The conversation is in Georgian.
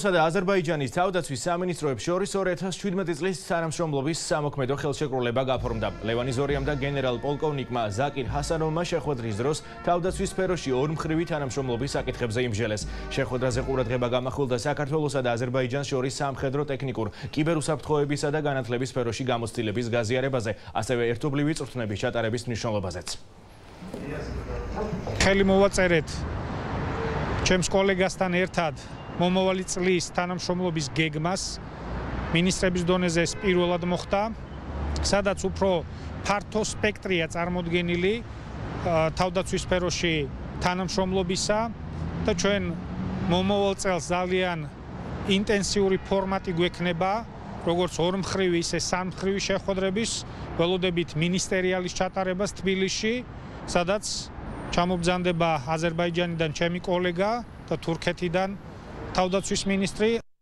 საქართველოსა და აზერბაიჯანის თავდაცვის სამინისტროებს შორის 2017 წლის თანამშრომლობის სამოქმედო ხელშეკრულება გაფორმდა. ლევან იზორიამ და გენერალ პოლკოვნიკმა ზაკირ ჰასანოვმა შეხვედრის დროს თავდაცვის სფეროში ორმხრივი თანამშრომლობის საკითხებზე იმსჯელეს. შეხვედრაზე ყურადღება გამახვილდა საქართველოსა და აზერბაიჯანს შორის სამხედრო ტექნიკურ, კიბერუსაფრთხოებისა და განათლების სფეროში გამოცდილების გაზიარებაზე, ასევე ერთობლივი წვრთნების ჩატარების მნიშვნელობაზეც. ხელი მოვაწერეთ ჩემს კოლეგასთან ერთად მომავალი წლის თანამშრომლობის გეგმას მინისტრების დონეზე ეს პირველად მოხდა, სადაც უფრო ფართო სპექტრია წარმოდგენილი თავდაცვის სფეროში თანამშრომლობისა და ჩვენ მომავალ წელს ძალიან ინტენსიური ფორმატი გვექნება, როგორც ორმხრივი, ისე სამმხრივი შეხვედრების, ველოდებით მინისტერიალის ჩატარებას თბილისში, სადაც ჩამობრძანდება აზერბაიჯანიდან ჩემი კოლეგა და თურქეთიდან თავდაცვის მინისტრი.